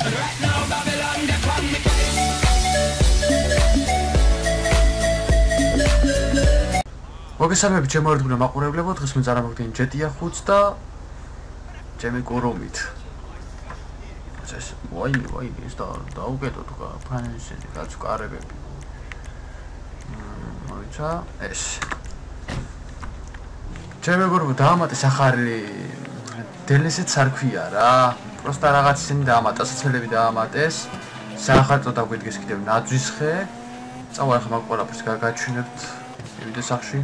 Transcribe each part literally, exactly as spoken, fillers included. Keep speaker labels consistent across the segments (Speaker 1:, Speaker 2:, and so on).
Speaker 1: მოგესალმებით ჩემო ერთგულო მაყურებლებო, დღეს მე წარმოგიდგენ ჯეტია ხუთს და ჩემი კორომით. ეს ვაიმე ვაიმე ეს და დაუგედოთ რა ფანსები რაც კარებები. მოიცა ეს. ჩემი კორომი დაამატეს ახალი დელესეც არ ქვია რა. პროსტა რაღაც ისინი დაამატა, საცელები დაამატეს. საახალწო დაგვიდგეს კიდევ ნაძვის ხე. წავა ახლა მაგ ყველაფერს გაგაჩვენებთ ვიდეო სახში.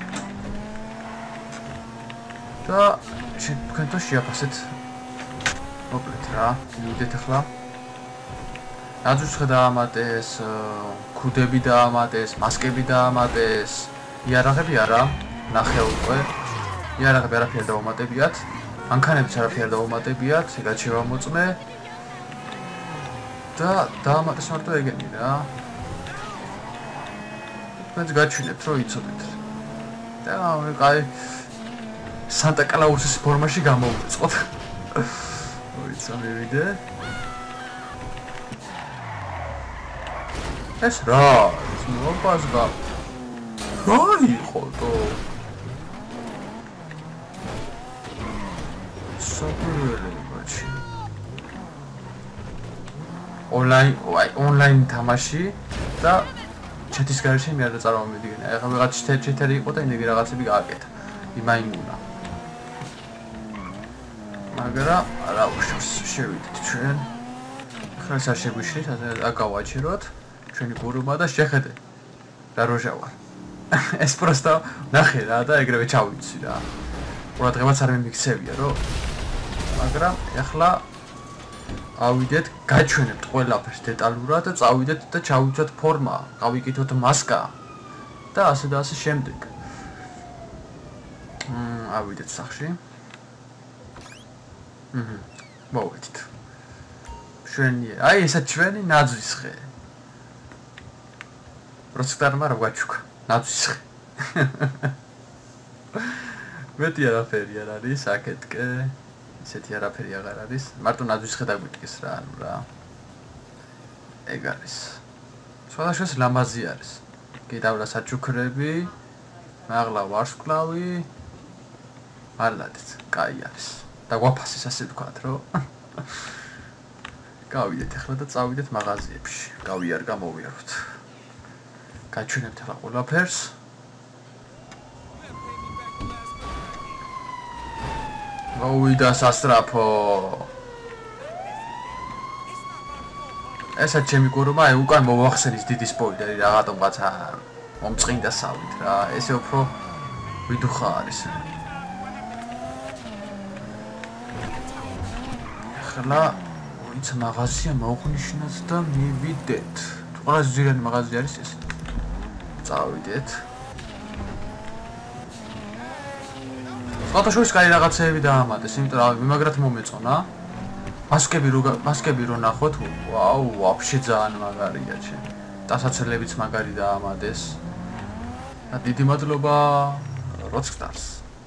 Speaker 1: და თქვენთან შეაფასეთ მოკლედ რა, მივიდეთ ახლა. ნაძვის ხე დაამატეს, ქუდები დაამატეს, მასკები დაამატეს, იარაღები არა, ნახე უკვე. იარაღები არაფერი დაუმატებიათ, მანქანებიც არაფერი დაუმატებიათ, ეგაც შევამოწმე. და დაამატეს მარტო ეგენი რა. თქვენც გაჩვენებთ რომ იცოდეთ. და აი სანტა კლაუსის ფორმაში გამოვიწყოთ. მოიცა მივიდე. ეს რა, ეს მოპაზდა. რა იყო თო? საფრთხე ბაჩი. ონლაინ, აი ონლაინ თამაში და ჩეთის გარშემო მე არ წარმოვიდგინე. ახლა ვიღაც ჩეთერი იყო და იმედი რაღაცები გააკეთა. იმაიმუნა. მაგრამ რა უშავს შევიდეთ ჩვენ. ხას არ შეგვიშლით, აკავაჩეროთ ჩვენი გურუმა და შეხედე. რა როჟა ვარ. ეს პროსტა ნახე რა და ეგრევე ჩავიცი რა. ყურადღებაც არ მიმიქცევია რო. მაგრამ ახლა ავიდეთ, გაჩვენებთ ყველაფერს დეტალურად და წავიდეთ და ჩავიცოთ ფორმა, გავიკეთოთ მასკა და ასე და ასე შემდეგ. მმ, ავიდეთ სახში. აჰა. მოვიდეთ. ჩვენი, აი ესა ჩვენი ნაძვის ხე. პროცედურა რა გვაჩუქა? ნაძვის ხე. მეტი არაფერი არ არის, აქეთკე. ესეთი არაფერი აღარ არის. მარტო ნაძვის ხე დაგვიდგეს რა, ანუ რა. ეგ არის. სხვადასხვა ლამაზი არის. კიდევ საჩუქრები, მაღლა ვარსკვლავი. მალადეთ, კაი არის. და გვაფასეს ასე ვთქვათ, რომ გავიდეთ ახლა და წავიდეთ მაღაზიებში. გავიარგა მოვიაროთ. გაჩვენებთ ახლა ყველაფერს. მოვიდა სასტრაფო. ესა ჩემი კურუმა, აი უკან მოვახსენის დიდი სპოილერი რაღაცა მომწყინდა სავით რა. ესე უფრო ვიდუხა არის. ახლა ვინც მაღაზია მოუხნიშნათ და მივიდეთ. ყველაზე ძირანი მაღაზია არის ეს. წავიდეთ. ფოტოშოპის კაი რაღაცეები დაამატეს, იმიტომ რომ მიმაგრად მომეწონა. მასკები რო მასკები რო ნახოთ, ვაუ, ვაფშე ძალიან მაგარია ჩემი. დასაცელებიც მაგარი დაამატეს. და დიდი მადლობა Rockstars.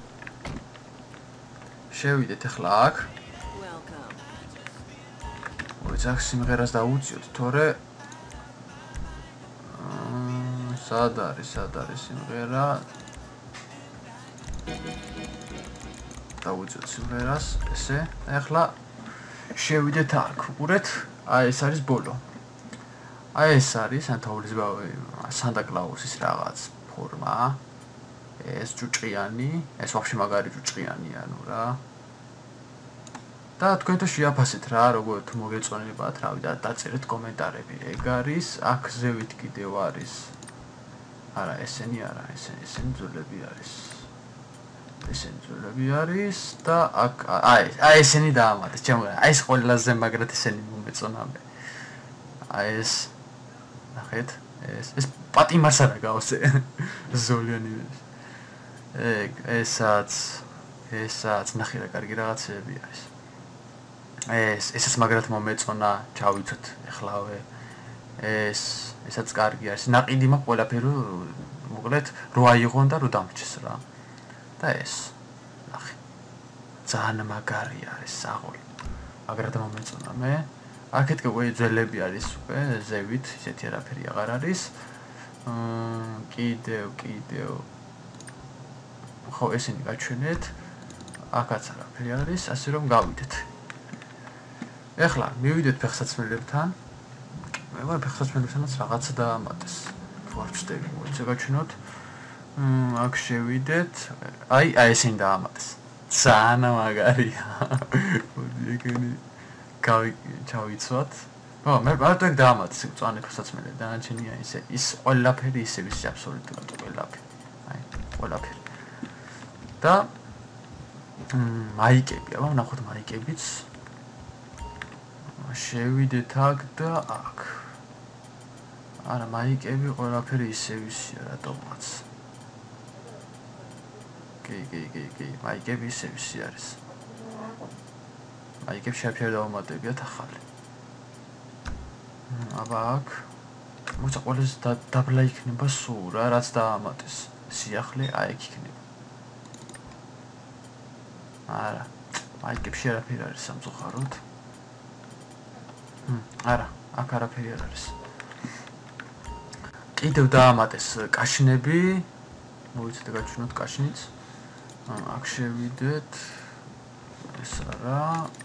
Speaker 1: შევიდეთ ახლა აქ. მოიცა სიმღერას დაუწიოთ, თორე აა სად არის, სად არის სიმღერა? დაუწიოთ სიმღერას, ესე. ახლა შევიდეთ აქ, უყურეთ, აი ეს არის ბოლო. აი ეს არის ანთაულის სანტა კლაუსის რაღაც ფორმა. ეს ჭუჭყიანი, ეს ვაფშე მაგარი ჭუჭყიანია, ნუ რა. და თქვენთან შეაფასეთ რა, როგორ თუ მოგეწონებათ, რავი და დაწერეთ კომენტარები. ეგ არის, აქ ზევით კიდევ არის. არა, ესენი არა, ესენი, ესენი ძვლები არის. ესენი ძვლები არის და აქ აი, აი ესენი დაამატეს, ჩემო, აი ეს ყველაზე მაგრად ესენი მომეწონა მე. აი ეს ნახეთ, ეს ეს პატიმარს არა გავსე. ზოლიანი. ეგ ესაც ესაც ნახე რა კარგი რაღაცები არის. ეს ესაც მაგრად მომეწონა, ჩავიცოთ ეხლავე. ეს ესაც კარგი არის. ნაყიდი მაქვს ყველაფერი, მოკლედ რო აიღონ და რო დამრჩეს რა. და ეს ნახე. ძალიან მაგარი არის საღოლი. მაგრად მომეწონა მე. აქეთ უკვე ძველები არის უკვე ზევით, ისეთი არაფერი აღარ არის. აა კიდევ, კიდევ. ხო, ესენი გაჩვენეთ. აქაც არაფერი არის, ასე რომ გავიდეთ. ეხლა მივიდეთ ფეხსაცმელებთან. მე ვარ ფეხსაცმელებთანაც რაღაცა დაამატეს. თუ არ ვწდები, მოიცა გაჩვენოთ. მმ, აქ შევიდეთ. აი, აი ესენი დაამატეს. ძალიან მაგარია. მოდი ეგენი გავი ჩავიცვათ. ო, მე მარტო ეგ დაამატეს მწვანე ფეხსაცმელები, დანარჩენია ისე ის ყველაფერი ისე ის აბსოლუტურად ყველაფერი. აი, ყველაფერი. და მმ, მაიკები, აბა ნახოთ მაიკებიც. შევიდეთ აქ და აქ. არა, მაიკები ყველაფერი ისე ისია, რატომაც. კი, კი, კი, კი, მაიკები ისე ისე არის. მაიკები შეფერდა დავუმატებიათ ახალი. აბა აქ მოიცა ყველას დაბლა იქნება სულ რა, რაც დაამატეს. სიახლე აი იქ იქნება. არა, მაიკებში არაფერი არის სამწუხაროდ. არა, აქ არაფერი არ არის. კიდევ დაამატეს კაშნები. მოიცეთ გაჩვენოთ კაშნიც. აქ შევიდეთ. ეს არა.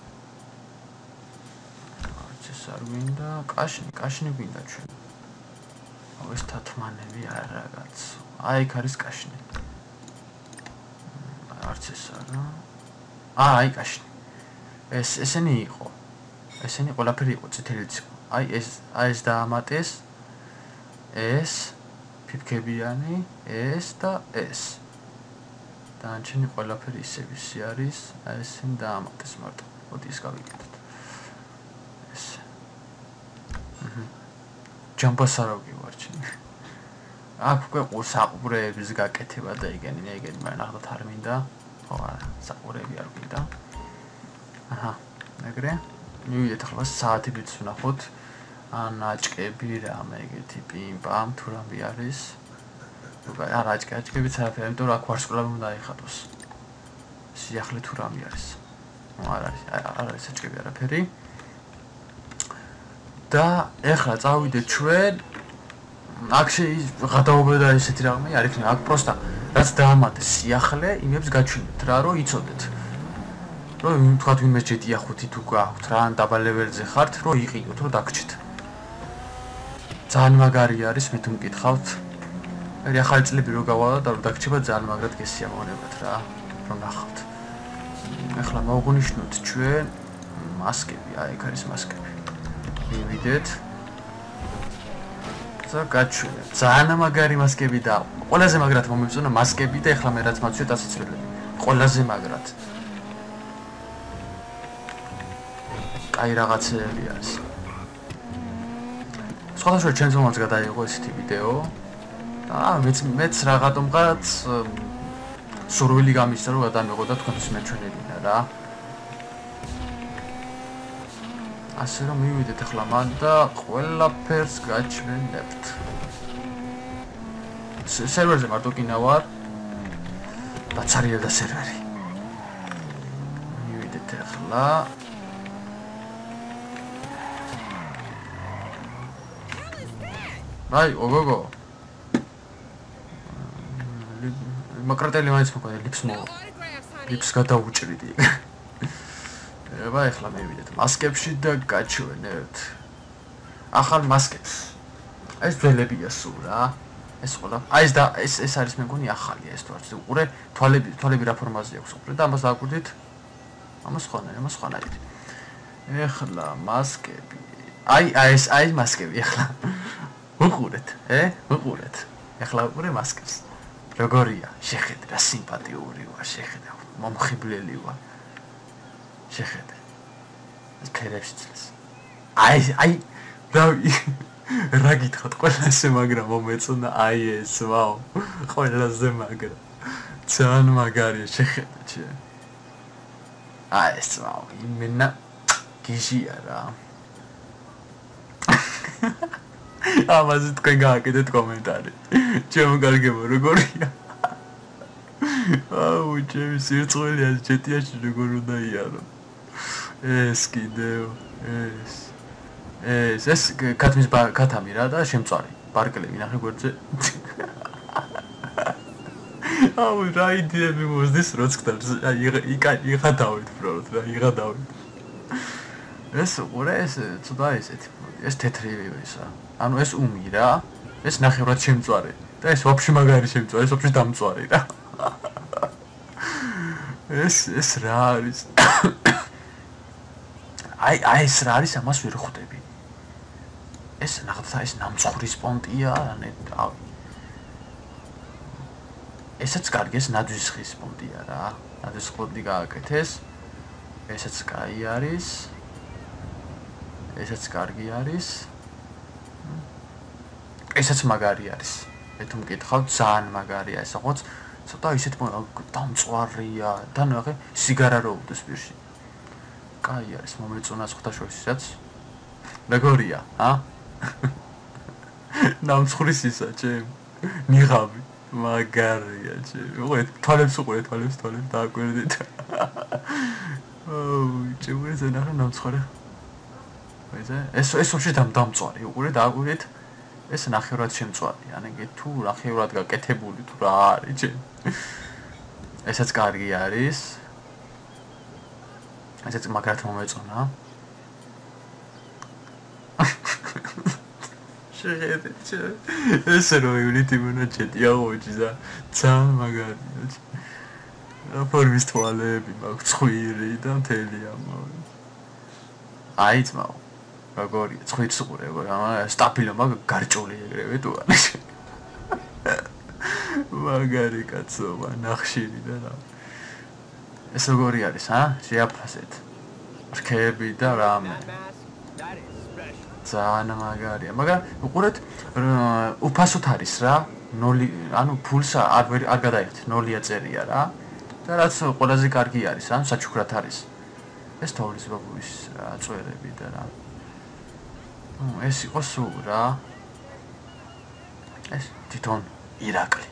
Speaker 1: ეს არ გვინდა, კაშნი, კაშნი გვინდა ჩვენ. აუ ეს თათმანები არა რაღაც. აი იქ არის კაშნი. არც ეს არა. აა, აი კაშნი. ეს ესენი იყო. ესენი ყველაფერი იყო წითელიც იყო. აი ეს აი ეს დაამატეს. ეს ფიფქებიანი, ეს და ეს. დანარჩენი ყველაფერი ისე ისე არის. აი ესენი დაამატეს მარტო. მოდი ის გავიკეთოთ. ეს. აჰა. ჯამბასარავი ვარჩინე. აქ უკვე საყურეების გაკეთება და იგენი, მე იგენი, მაგრამ ნახოთ არ მინდა. ხო, არა, საყურეები არ მინდა. აჰა, ეგრე. მივიდეთ ახლა საათებიც ვნახოთ. ან აჭკები რამე ეგეთი პიმპამ თუ რამე არის. არა, აჭკი, აჭკებიც არაფერი, იმიტომ რომ აქ ვარსკვლავი უნდა აიხატოს. სიახლე თუ რამე არის. არ არის, არ არის აჭკები არაფერი. და ეხლა წავიდეთ ჩვენ. აქ გადაობა და ესეთი რამე არ იქნება. აქ პროსტა რაც დაამატეს სიახლე, იმებს გაჩვენებთ რა, რომ იცოდეთ. რომ თქვათ ვინმე ჯეტია ხუთი თუ გააქვთ რა, ან დაბალ ლეველზე ხართ, რომ იყიდოთ, რომ დაგჭით. ძალიან მაგარი არის, მე თუ მკითხავთ. მე ახალი წლები რო გავალა და რომ დაგჭება ძალიან მაგრად გესიამოვნებათ რა, რომ ნახავთ. ეხლა მოვღნიშნოთ ჩვენ მასკები, აი ეგ არის მასკები. მივიდეთ. და გაჩვენებთ. ძალიან მაგარი მასკები და ყველაზე მაგრად მომიწონა მასკები და ეხლა მე რაც მაცვიეთ ასაცვლელები. ყველაზე მაგრად. აი რაღაცები არის. სხვადასხვა ჩემს გადაიღო ესეთი ვიდეო. და მეც მეც რაღაცომღაც სურვილი გამისცა რომ გადამეღო და თქვენთვის მეჩვენებინა რა. ასე რომ მივიდეთ ახლა მან და ყველაფერს გაჩვენებთ. სერვერზე მარტო კინა ვარ. დაცარიელ და სერვერი. მივიდეთ ახლა. აი, ოგოგო. მაკრატელი მაინც მოგონი ლიფს მო. ლიფს გადაუჭრიდი. აბა ეხლა მივიდეთ მასკებში და გაჩვენებთ. ახალ მასკებს. ეს ძველებია სულ რა. ეს ყველა. აი ეს და ეს ეს არის მე მგონი ახალია ეს თუ არც. უყურე თვალები თვალები რა ფორმაზე აქვს უყურე და ამას დააკვირდით. ამას ხონა, ამას ხონაით. ეხლა მასკები. აი აი ეს აი მასკები ეხლა. უყურეთ, ე? უყურეთ. ეხლა უყურე მასკებს. როგორია? შეხედე რა სიმპათიური ვარ, შეხედე. მომხიბლელი ვარ. შეხედე. ეს ფერებში წელს. აი აი რავი რა გითხოთ ყველაზე მაგრამ მომეწონა აი ეს ვაუ ყველაზე მაგრა ძალიან მაგარია შეხედე ჩე აი ეს ვაუ იმენა გიჟია რა ამაზე თქვენ გააკეთეთ კომენტარი ჩემო კარგებო როგორია აუ ჩემი სირწყველი ამ ჩეტიაში როგორ უნდა იარო ეს კიდევ ეს ეს ეს კათმის კათამი რა და შემწვარი. პარკლები ნახე გვერდზე. აუ რა იდეები მოსდის როცხდარს. აი იღადავით ბროლოდ რა იღადავით. ეს უყურე ეს ცოტა ისეთი. ეს თეთრი ისა. ანუ ეს უმი რა. ეს ნახევრად შემწვარი. და ეს ვაფშე მაგარი შემწვარი, ეს ვაფშე დამწვარი რა. ეს ეს რა არის? აი აი ეს რა არის ამას ვერ ხვდები. ეს ნახეთ ეს ნამცხვრის პონტია, ანუ ავი. ესაც კარგი ეს ნაძვის ხის პონტია რა. ნაძვის პონტი გააკეთეს. ესაც კაი არის. ესაც კარგი არის. ესაც მაგარი არის. მე თუ მკითხავთ, ძალიან მაგარია ეს, ახოც ცოტა ისეთ დამწვარია და ნახე სიგარა რო უდოს პირში. კაი არის, მომეწონა ხვთაშოშისაც. მეგორია, ა? ნამცხვრის ისა, ჩემ. ნიღავი, მაგარია, ჩემ. უყურეთ, თვალებს უყურეთ, თვალებს, თვალებს დააკვირდით. ოუ, ჩემ ეს ნახე ნამცხვარი. ვეზე, ეს ეს ვაფშე დამწვარი, უყურეთ, დააკვირდით. ეს ნახევრად შემწვარი, ანუ თუ ნახევრად გაკეთებული თუ რა არის, ჩემ. ესაც კარგი არის. ესაც მაგრად მომეწონა. შეხედეთ, ჩემ. ეს რო ივლითი მონაჩეტი აღოჩი და ძალიან მაგარია. ფორმის თვალები მაქვს ხვირი და მთელი ამავე. აი ძმაო. როგორია, ხვირს უყურე, მაგრამ სტაფილო მაგ გარჭული ეგრევე თუ არა. მაგარი კაცობა, ნახშირი და რა. ეს როგორი არის, ა? შეაფასეთ. რქები და რამე. ძალიან მაგარია, მაგრამ უყურეთ, უფასოდ არის რა. ნოლი, ანუ ფულს არ არ გადაიხთ, ნოლია წერია რა. და რაც ყველაზე კარგი არის, ან საჩუქრად არის. ეს თოვლის ბაბუის რა წვერები და რა. ეს იყო სულ რა. ეს თვითონ ირაკლი.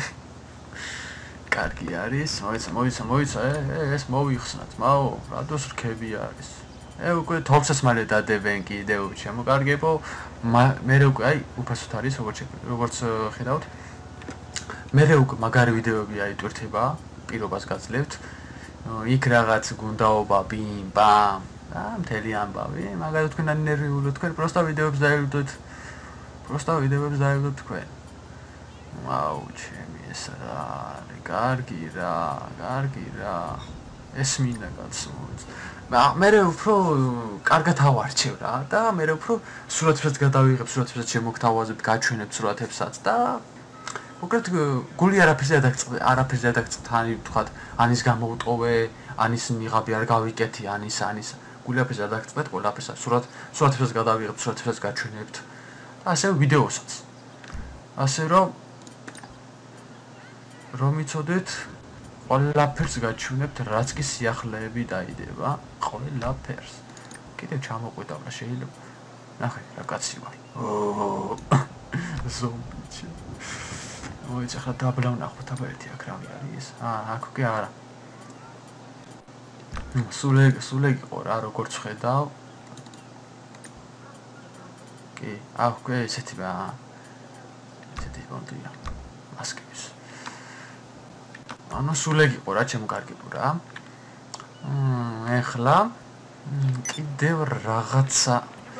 Speaker 1: კარგი არის, მოიცა, მოიცა, მოიცა, ეს მოიხსნათ, მაო, რადოს რქები არის. ე უკვე თოვსაც მალე დადებენ კიდევ შემოკარგებო. მე უკვე აი უფასოდ არის, როგორც როგორც ხედავთ. მე უკვე მაგარი ვიდეოები აიტვირთება, პირობას გაძლევთ. იქ რაღაც გუნდაობა, ბიმ, ბამ. ა მთელი ამბავი, მაგალითად თქვენ არ ნერვიულოთ, თქვენ პროსტა ვიდეოებს დაივლოთ. პროსტა ვიდეოებს დაივლოთ თქვენ. ვაუ, ჩემი ეს რა, კარგი რა, კარგი რა. ეს მინდა გაცმოთ. მე უფრო კარგად ავარჩევ რა და მე უფრო სურათებსაც გადავიღებ, სურათებსაც შემოგთავაზებ, გაჩვენებ სურათებსაც და მოკლედ გული არაფერზე დაგწყდა, არაფერზე დაგწყდა, ani ვთქვათ, ანის გამოვტოვე, ანის მიღაბი არ გავიკეთი, ანის ანის გულაფერს გადაგწყვეტ, ყველაფერს სურათ სურათებს გადავიღებ, სურათებს გაჩვენებთ. ასე ვიდეოსაც. ასე რომ რომ იცოდეთ, ყველაფერს გაჩვენებთ, რაც კი სიახლეები დაიდება, ყველაფერს. კიდევ ჩამოყვეტავ შეიძლება. ნახე, რა კაცი ვარ. ოო. ზომბი. მოიც ახლა დაბლა ვნახოთ, აბა ერთი აქ რავი არის. აა, აქ უკვე არა. სულ სულ იყო რა როგორც ხედავ. კი, აქ უკვე ესეთი რა. ესეთი პონტია. მასკების. ანუ სულ იყო რა, ჩემ კარგებო რა. მმ, ეხლა კიდევ რაღაცა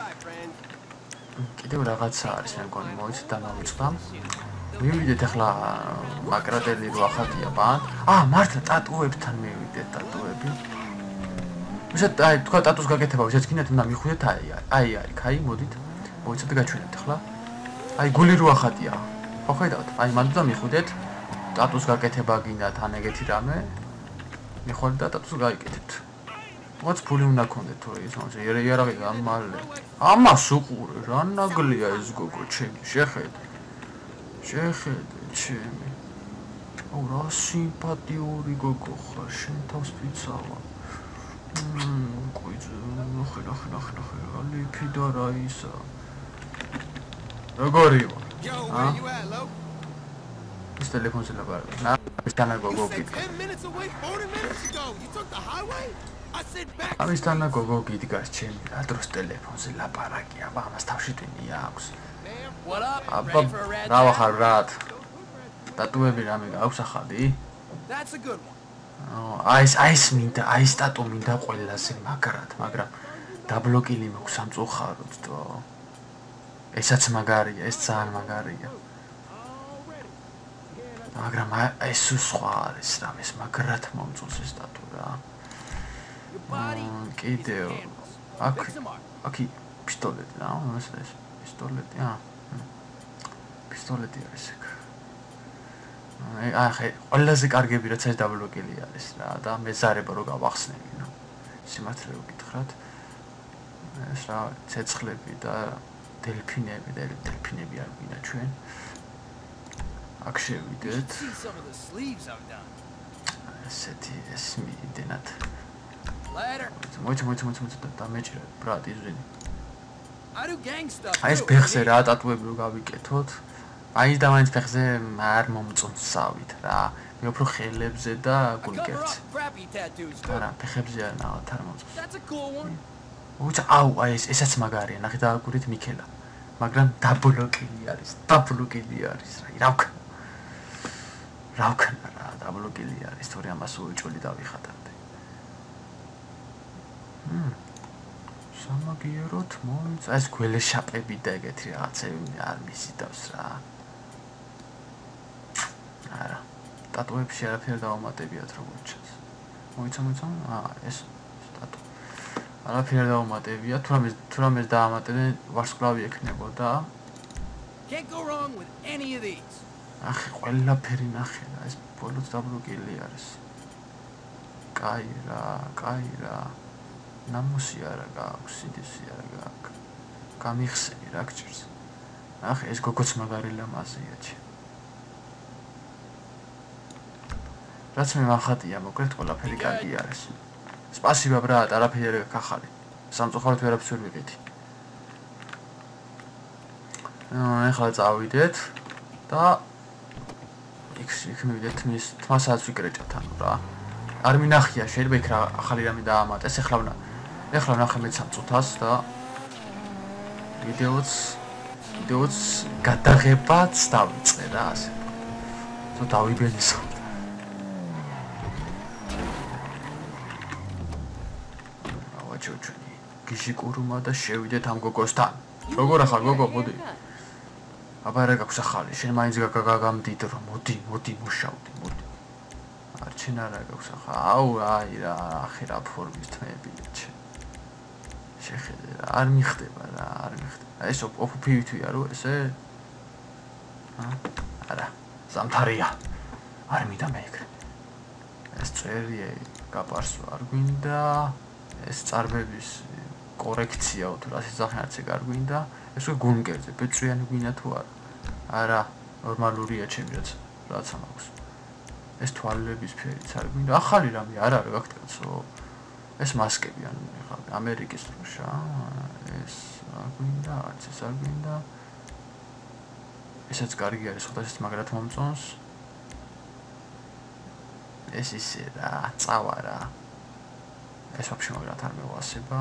Speaker 1: კიდევ რაღაცა არის, მე მგონი, მოიც დამავიწყდა. მივიდეთ ახლა მაკრატელი რო ახალია ბან. აა, მართლა ტატუებთან მივიდეთ ტატუები. ვისაც აი თქვა ტატუს გაკეთება, ვისაც გინდათ უნდა მიხვიდეთ აი აი აი, კაი, მოდით. მოიცადე გაჩვენებთ ახლა. აი გული რო ახალია. ხო ხედავთ? აი მანდ უნდა მიხვიდეთ ტატუს გაკეთება გინდათ ან ეგეთი რამე. მიხვალთ და ტატუს გაიკეთებთ. მოც ფული უნდა გქონდეთ თუ ის მომწე იარაღი გამალე. ამას უყურე რა ნაგლია ეს გოგო ჩემი, შეხედე. შეხედე ჩემი. აუ რა სიმპათიური გოგო ხარ, შენ თავს ფიცავა. მმ, კუიძე, ნახე, ნახე, ნახე, ნახე, ალიფი და რა ისა. როგორი ვარ? ა? ის ტელეფონზე ლაპარაკობ. ნა, ის თანა გოგო გიქ.
Speaker 2: ten minutes away, forty minutes ago. You took the highway?
Speaker 1: ამის თანა გოგო გიდგას ჩემი რა დროს ტელეფონზე ლაპარაკი აბა ამას თავში ტვინია აქვს აბა რა ვახარ რათ დატუები რამე აქვს ახალი აი ეს აი ეს მინდა აი ეს სტატუ მინდა ყველაზე მაგრად მაგრამ დაბლოკილი მაქვს სამწუხაროდ თო ესაც მაგარია ეს ძალიან მაგარია მაგრამ ეს სხვა არის რა ეს მაგრად მომწონს ეს სტატუ რა კიდევ აქ აქ პისტოლეტი რა ეს ეს პისტოლეტი აა პისტოლეტი არის ეგ აი ყველაზე კარგები რაც ეს დაბლოკილი არის რა და მე ზარება რო გავახსნები ნუ სიმართლე ვკითხრათ ეს რა ცეცხლები და დელფინები და დელფინები არ გვინდა ჩვენ აქ შევიდეთ ესეთი ეს მიდენათ მოიცა მოიცა მოიცა მოიცა და მეჭირე ბრატ იზრინი აი ეს ფეხზე რა ტატუები რო გავიკეთოთ აი და მაინც ფეხზე არ მომწონსავით რა მე უფრო ხელებზე და გულკერდზე არა ფეხებზე არ ნახოთ არ მომწონს უცა აუ აი ეს ესაც მაგარია ნახე და აგურით მიქელა მაგრამ დაბლოკილი არის დაბლოკილი არის რა რა ვქნა რა ვქნა რა დაბლოკილი არის თორე ამას უეჭველი დავიხატებდი მ სამაგიეროთ მოიცა ეს გველეშაპები და ეგეთი რაღაცები არ მისიდავს რა არა ტატუებში არაფერ დავამატებიათ როგორც ჩანს მოიცა მოიცა აა ეს ტატუ არაფერ დავამატებიათ თუ რამე თუ რამე დაამატებენ ვარსკვლავი ექნებოდა can't go wrong with any of these ახი ყველაფერი ნახე რა ეს ბოლოს დაბლოკილი არის კაი რა კაი რა ნამუსი არა გაქვს სიდისი არა გაქვს გამიხსენი რა გჭირს ახ ეს გოგოც მაგარი ლამაზია ჩი რაც მე მახატია მოკლედ ყველაფერი კარგი არის სპასიბა ბრატ არაფერი არ გახალი სამწუხაროდ ვერაფერს ვერ ვიყიდი აა ახლა წავიდეთ და იქ იქ მივიდეთ მის თმასაც ვიკრეჭეთ ანუ რა არ მინახია შეიძლება იქ რა ახალი რამე დაამატეს ეხლა ვნა ეხლა ნახე მე სამწუთას და ვიდეოც ვიდეოც გადაღებაც დავიწყე რა ასე თუ დავიბენისო აუჩუჩუნი გიშიკურუმა და შევიდეთ ამ გოგოსთან როგორ ახალ გოგო მოდი აბა რა გაქვს ახალი შენ მაინც გაგამდიდრო მოდი მოდი მუშაობდი მოდი არჩენ არა გაქვს ახლა აუ აი რა ახი რა ფორმის თმები ჩე შეხედე რა არ მიხდება რა არ მიხდება ეს ოფფივიტვია რო ესე არა ზამთარია არ მინდა მე ეგრე ეს წერია გაპარსო არ გვინდა ეს წარბების კორექციაო თუ რა სიძახინაც ეგ არ გვინდა ეს უკვე გუნკერზე პეტრიანი გვინდა თუ არა არა ნორმალურია ჩემი რაც რაც ამაქვს ეს თვალების ფერიც არ გვინდა ახალი რამე არ არის გაქცო ეს მასკები ანუ ხა ამერიკის დროშა ეს არ გვინდა არც ეს არ გვინდა ესაც კარგი არის ხოდა ეს მაგრად მომწონს ეს ისე რა წავა რა ეს ვაფშე მაგრად არ მევასება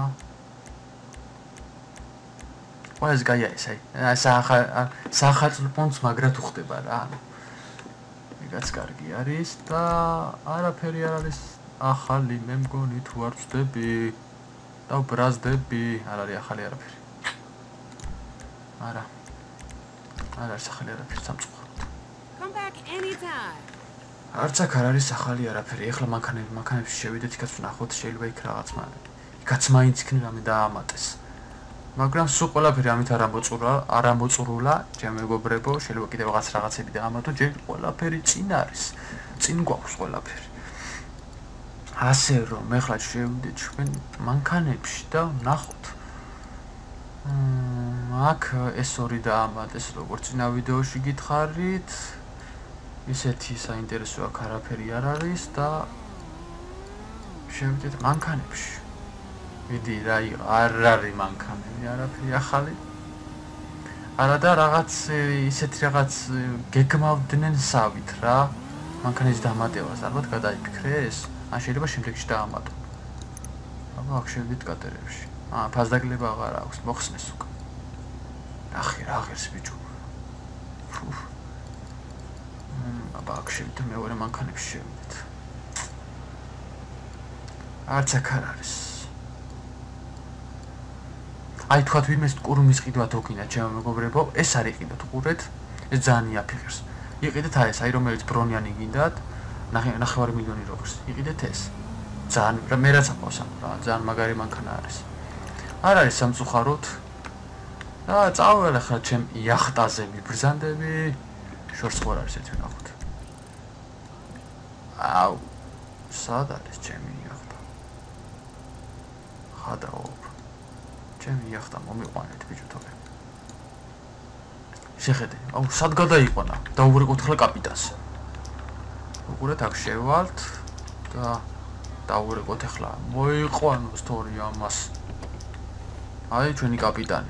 Speaker 1: ყველას გაია ეს აი სახა სახაწლფონს მაგრად უხდება რა ანუ ეგაც კარგი არის და არაფერი არ არის ახალი მე მგონი თუ არ ვწდები და ბრაზდები არ არის ახალი არაფერი არა არ არის ახალი არაფერი სამწუხაროდ come back anytime არც აქ არ არის ახალი არაფერი ეხლა მანქანები მანქანებში შევიდეთ იქაც ვნახოთ შეიძლება იქ რაღაც მანე იქაც მაინც იქნი რამე დაამატეს მაგრამ სულ ყველაფერი ამით არ ამოწურა არ ამოწურულა ჩემ მეგობრებო შეიძლება კიდევ რაღაც რაღაცები დაამატო ჯერ ყველაფერი წინ არის წინ გვაქვს ყველაფერი ასე რომ ეხლა შევიდეთ ჩვენ მანქანებში და ვნახოთ აქ ეს ორი დაამატეს როგორც წინა ვიდეოში გითხარით ისეთი საინტერესო აქ არაფერი არ არის და შევიდეთ მანქანებში მიდი რა არ არის მანქანები არაფერი ახალი არა და რაღაც ისეთი რაღაც გეგმავდნენ სავით რა მანქანის დამატებას ალბათ გადაიფიქრეს ან შეიძლება შემდეგში დაამატო აბა აქ შევდით კატერებში. აა ფასდაკლება აღარ აქვს, მოხსნეს უკვე. ახი რა ღირს ბიჭო. აბა აქ შევდით მეორე მანქანებში შევდით. არც აქ არ არის. აი თქვათ ვინმეს კურუმის ყიდვა თუ გინდა ჩემო მეგობრებო, ეს არ იყიდოთ უყურეთ. ეს ძალიან იაფიღებს. იყიდეთ აი ეს, აი რომელიც ბრონიანი გინდათ, ნახევარი მილიონი როგორც. იყიდეთ ეს. ძალიან მე რაც აყავს ამ რა, ძალიან მაგარი მანქანა არის. არ არის სამწუხაროდ. და წავალ ახლა ჩემ იახტაზე მიბრძანდები. შორს ხო არ არის ეს ვინახოთ. აუ, სად არის ჩემი იახტა? ხადაო. ჩემი იახტა მომიყვანეთ ბიჭო თორე. შეხედე, აუ სად გადაიყვანა? დაუბრეკოთ ახლა კაპიტანს. უყურეთ აქ შევალთ და დაუბრეკოთ ახლა. მოიყვანოს თორე ამას. აი ჩვენი კაპიტანი.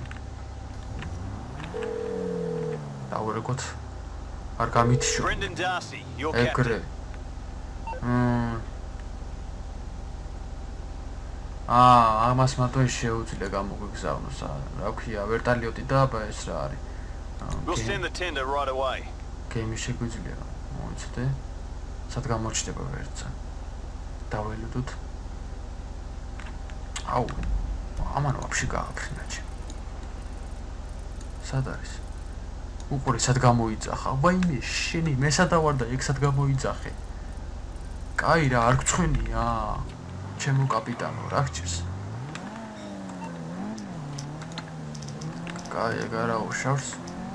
Speaker 1: დაუბრეკოთ. არ გამითიშო. ეგრე. მმ აა, ამას მარტო შეუძლია გამოგვიგზავნოს. რა ქვია, ვერტალიოტი და აბა ეს რა არის?
Speaker 2: We'll send the tender right away.
Speaker 1: გემი შეგვიძლია. მოიცდე. სად გამოჩნდება ვერტსა? დაველოდოთ. აუ. ამან ვაფშე გააფრინა ჩემ. სად არის? უყურე სად გამოიძახა? ვაიმე, შენი მე სადა ვარ და ეგ სად გამოიძახე? კაი რა, არ გწვენია. ჩემო კაპიტანო, რა გჭირს? კაი, ეგ არა უშავს.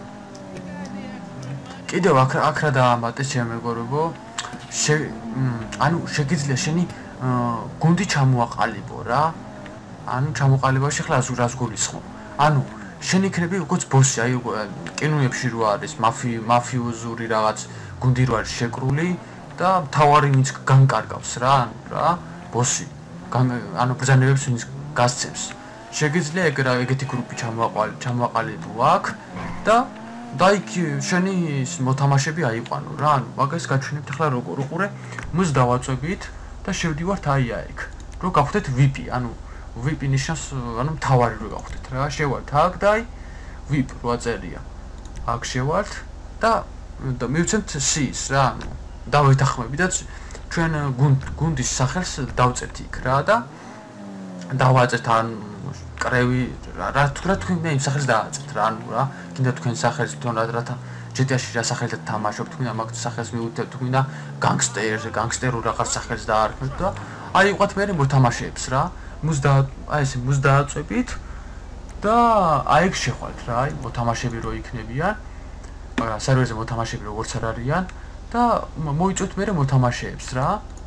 Speaker 1: კიდევ აქ აქ რა დაამატეს ჩემო მეგობრებო? შე ანუ შეგიძლია შენი გუნდი ჩამოაყალიბო რა. ანუ ჩამოყალიბებაში ხლა რას გულისხმო? ანუ შენ იქნები როგორც ბოსი, აი კინოებში რო არის მაფი მაფიოზური რაღაც გუნდი რო არის შეკრული და თავარი ვინც განკარგავს რა, ანუ რა, ბოსი. ანუ ბრძანებებს ვინც გასცემს. შეგიძლია ეგ რა ეგეთი გრუპი ჩამოაყალიბო, ჩამოაყალიბო აქ და და იქ შენი მოთამაშეები აიყვანო რა, ანუ მაგას გაჩვენებთ ახლა როგორ უყურე, მუს დავაწვევით და შევდივართ აი აქ. რო გავხდეთ V I P, ანუ V I P ნიშნავს, ანუ მთავარი რო გავხდეთ რა, შევალთ აქ და აი V I P რო აწერია. აქ შევალთ და მივცემთ C-ს რა, ანუ დავეთახმები და ჩვენ გუნდის სახელს დავწერთ იქ რა და დავაწერთ ან კრევი რა თუ რა თქვენ იმ სახელს დააწერთ რა, ანუ რა, კიდე თქვენ სახელს თვითონ რა რათა ჯი ტი ეი-ში რა სახელით თამაშობთ, თქვენ მაგ სახელს მიუთებთ, თქვენ და განგსტერზე, განგსტერულ რაღაც სახელს დაარქმევთ და აი იყვათ მე მოთამაშეებს რა. მუს და აი ესე მუს დააწვევით და აი ეგ შეხვალთ რა, აი მოთამაშეები რო იქნებიან, მაგრამ სერვერზე მოთამაშეები როგორც არ არიან და მოიწვევთ მე მოთამაშეებს რა.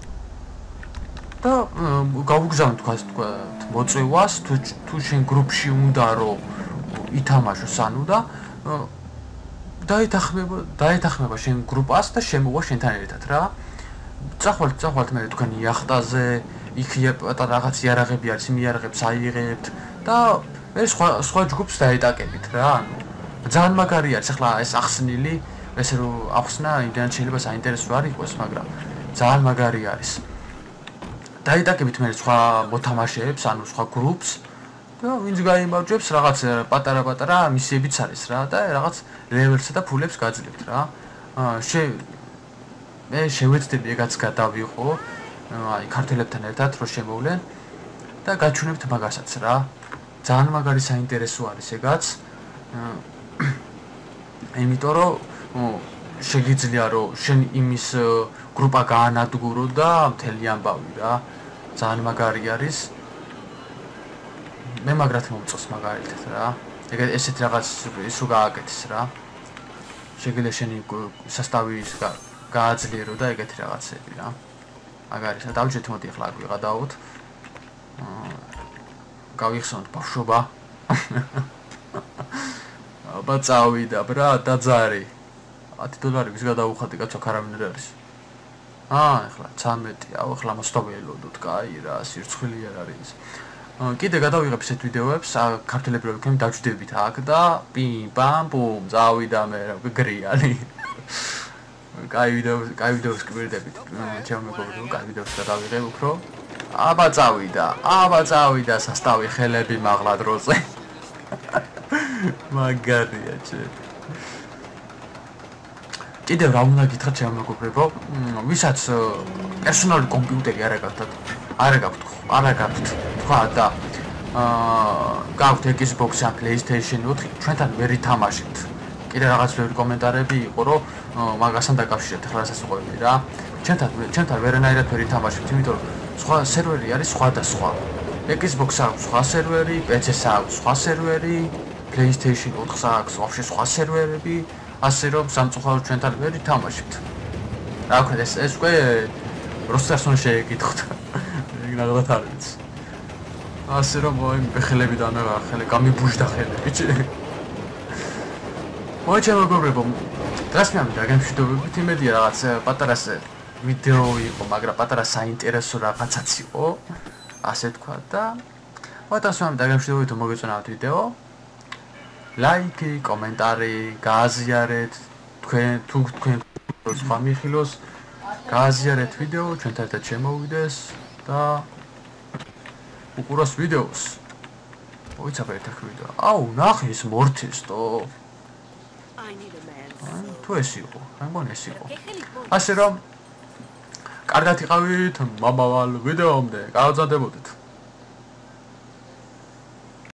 Speaker 1: და გავუგზავნთ თქვა თქვა მოწვევას თუ თუ შენ გრუპში უნდა რომ ითამაშოს ანუ და დაეთახმება დაეთახმება შენ გრუპას და შემოვა შენთან ერთად რა. წახვალთ წახვალთ მე თქვენი იახტაზე იქია პატარა რაღაც იარაღები არის, იმ იარაღებს აიღებთ და მე სხვა სხვა ჯგუფს დაეტაკებით რა. ანუ ძალიან მაგარი არის ახლა ეს ახსნილი, ესე რომ ახსნა იმდან შეიძლება საინტერესო არ იყოს, მაგრამ ძალიან მაგარი არის. დაეტაკებით მე სხვა მოთამაშეებს, ანუ სხვა გრუპს და ვინც გაიმარჯვებს რაღაც პატარა-პატარა მისიებიც არის რა და რაღაც ლეველსა და ფულებს გაძლევთ რა. აა შე მე შევეცდები ეგაც გადავიყო, აი ქართველებთან ერთად რო შემოვლენ და გაჩვენებთ მაგასაც რა. ძალიან მაგარი საინტერესო არის ეგაც. იმიტომ რომ შეგიძლია რომ შენ იმის გრუპა გაანადგურო და მთელი ამბავი რა. ძალიან მაგარი არის. მე მაგრად მომწონს მაგალითად რა. ეგ ესეთ რაღაც ის რო გააკეთეს რა. შეგიძლია შენი სასტავი გააძლიერო და ეგეთი რაღაცები რა. მაგარია, დავჭეთ მოდი ახლა აქ ვიყადაოთ. აა გავიხსენოთ ბავშვობა. აბა წავიდა ბრა დაძარი. ათი დოლარი ვის გადაუხადი კაცო ქარავინ არ არის. აა ახლა ცამეტი, აუ ახლა მოსტოველოდოთ, კაი რა, სირცხვილი არ არის. კიდე გადავიღებ ესეთ ვიდეოებს, ქართველები რო ვიქნები დავჭდებით აქ და პიმ პამ პუმ, წავიდა მე რა, გრიანი. კაი ვიდეო, კაი ვიდეოს კვირდებით. ჩემო მეგობრებო, კაი ვიდეოს გადავიღებ უფრო. აბა წავიდა, აბა წავიდა სასტავი ხელები მაღლა დროზე. მაგარია ჩე. კიდევ რა უნდა გითხრათ ჩემო მეგობრებო, ვისაც პერსონალური კომპიუტერი არ აქვს, არ აქვს, არ აქვს თქვა და აა გაქვთ Xbox-ი ან PlayStation ოთხი, ჩვენთან ვერ ითამაშეთ. კიდე რაღაც ბევრი კომენტარები იყო, რომ მაგასთან დაკავშირებით ახლა რასაც უყვები რა. ჩვენთან ჩვენთან ვერანაირად ვერ ითამაშეთ, იმიტომ რომ სხვა სერვერი არის სხვადასხვა. Xbox-ს აქვს სხვა სერვერი, P C-ს აქვს სხვა სერვერი, PlayStation ოთხს აქვს ვაფშე სხვა სერვერები, ასე რომ სამწუხაროდ ჩვენთან ვერ ითამაშეთ. რა ვქნა ეს ეს უკვე როსტერსონ შეეკითხოთ. ნახოთ არ ვიცი. ასე რომ მოი ხელები და ნაღა ხელი გამიბუშდა ხელები ჩი. მოი ჩემო მეგობრებო, დღეს მე დაგემშვიდობებით, იმედია რაღაც პატარა ვიდეო იყო, მაგრამ პატარა საინტერესო რაღაცაც იყო, ასე თქვა და მოიტანს მე დაგემშვიდობებით, რომ მოგეწონათ ვიდეო. ლაიკი, კომენტარი, გააზიარეთ, თქვენ თუ თქვენ სხვა მიხილოს, გააზიარეთ ვიდეო, ჩვენთან ერთად შემოვიდეს და უყუროს ვიდეოს. მოიცავთ ახ ვიდეო. აუ, ნახე ის მორთესტო. თუ ეს იყო, მე მგონი ეს იყო. ასე რომ კარგად იყავით, მომავალ ვიდეომდე გავზარდებოდეთ.